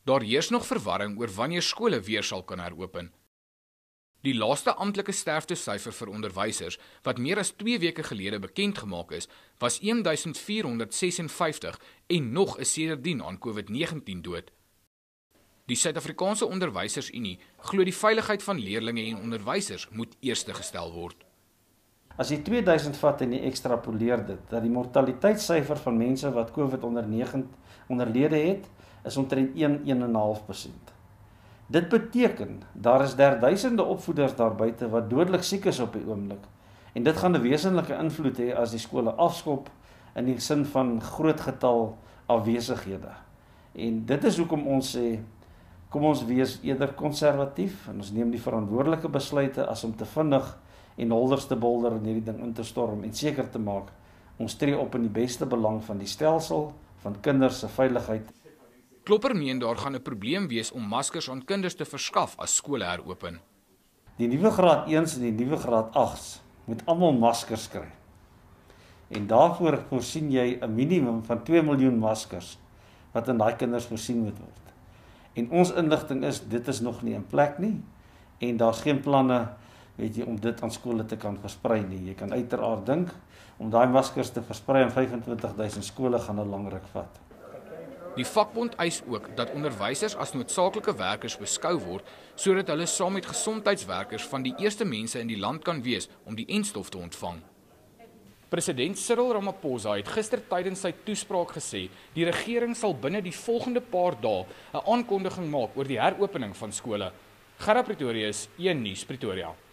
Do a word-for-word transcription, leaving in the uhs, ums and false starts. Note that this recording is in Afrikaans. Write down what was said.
Daar heers nog verwarring oor wanneer skole weer sal kan heropen. Die laaste amptelike sterftesyfer vir onderwysers, wat meer as twee weke gelede bekend gemaak is, was een duisend vier honderd sesenvyftig en nog is sedertdien aan COVID negentien dood. Die Suid-Afrikaanse Onderwysersunie glo die veiligheid van leerdlinge en onderwysers moet eerste gestel word. As jy twee duisend vat en jy ekstrapoleer dit, dat die mortaliteitssyfer van mense wat COVID onderlede het, is omtrent een, een en 'n half persent. Dit beteken, daar is derduisende opvoeders daar buite wat dodelik siek is op die oomblik. En dit gaan 'n wesenlike invloed hê as die skole afskop in die sin van groot getal afwesighede. En dit is hoekom ons sê, kom ons wees eerder konservatief en ons neem die verantwoordelike besluite as om te vinnig en holders te bolder in hierdie ding in te storm en seker te maak, ons tree op in die beste belang van die stelsel, van kinders se veiligheid. Klopper meen daar gaan 'n probleem wees om maskers aan kinders te verskaf as skole heropen. Die nuwe graad eens en die nuwe graad agt moet almal maskers kry. En daarvoor voorsien jy 'n minimum van twee miljoen maskers wat aan daai kinders voorsien moet word. En ons inligting is, dit is nog nie in plek nie en daar's geen planne, weet jy, om dit aan skole te kan versprei nie. Jy kan uiteraard dink om daai maskers te versprei aan vyfentwintig duisend skole gaan 'n lang ruk vat. Die vakbond eis ook dat onderwysers as noodsaaklike werkers beskou word, sodat hulle saam met gesondheidswerkers van die eerste mense in die land kan wees om die enstof te ontvang. President Cyril Ramaphosa het gister tydens sy toespraak gesê, die regering sal binne die volgende paar dae 'n aankondiging maak oor die heropening van skole. Gerard Pretorius, een Nuus Pretoria.